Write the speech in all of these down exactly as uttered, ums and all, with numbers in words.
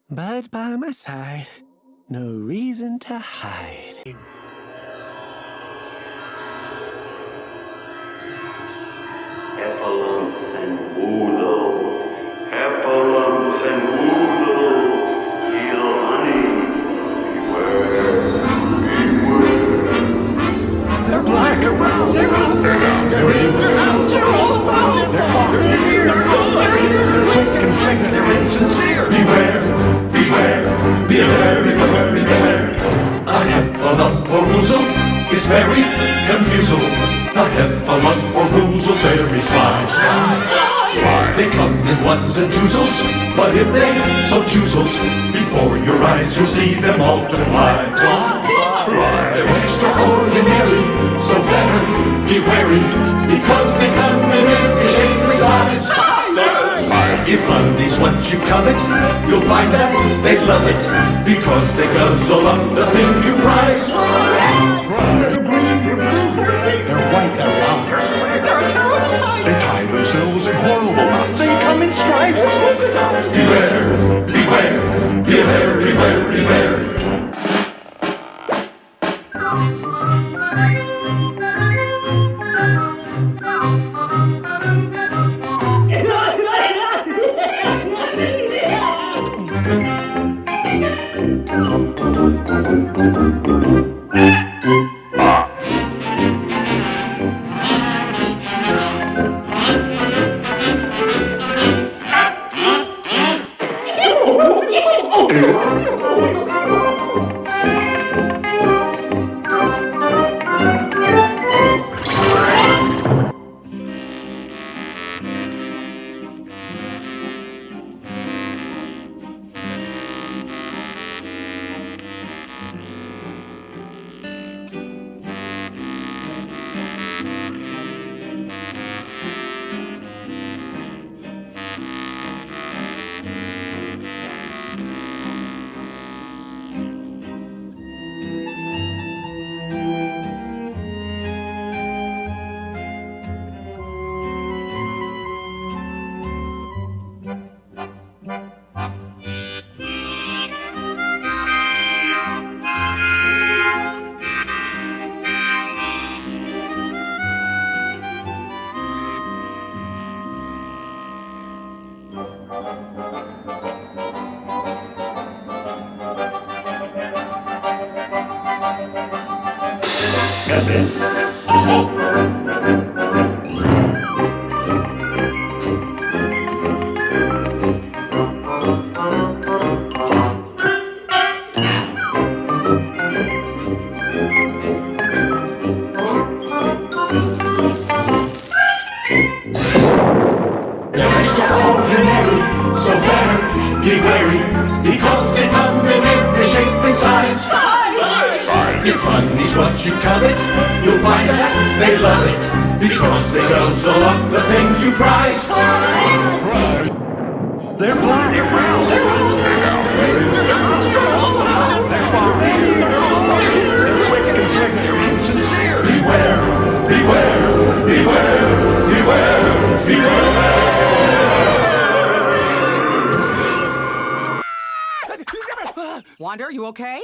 but by my side, no reason to hide. Heffalumps and woozles, heffalumps and woozles, heal honey, beware, beware. They're black, they're brown, they're round, they're down, they're in, they're out, they're all around, they're far, they're near, they're cold, they're here, they're quick and slick, they're insincere. Beware, beware, beware, beware, beware. A heffalump or woozle is very confusal. A heffalump or woozle's very sly, sly, sly. They come in ones and twosles, but if they so choosles, before your eyes you'll see them multiply. They're extraordinary, so better be wary, because they come in every shape and size. If honeys what you covet, you'll find that they love it, because they guzzle up the thing you prize. They're green, they're blue, they're pink, they're white, they're round, they're square, they're a terrible sight. They tie themselves in horrible knots, they come in stripes, as polka dots. Beware, beware, beware, beware, beware. Got that? They're extraordinary, so better be wary, because they come in every shape and size. If honey's what you covet, you'll find that they love it, because they guzzle up the thing you prize. They're black, they're brown, they're round, they're down, they're in, they're out, they're all around, they're far, they're near, they're cold, they're here, they're quick and slick, they're insincere. Beware, beware, beware, beware, beware. Wander, you okay?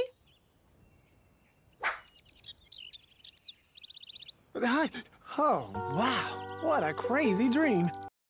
Oh, wow, what a crazy dream.